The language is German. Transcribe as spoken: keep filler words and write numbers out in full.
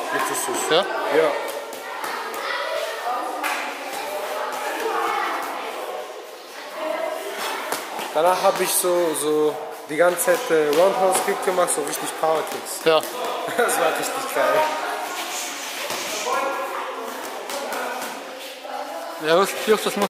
Richtig süß. Ja? Ja. Danach habe ich so, so die ganze Zeit äh, Roundhouse Kick gemacht, so richtig Power Kicks. Ja. Das war richtig geil. Ja, was, das muss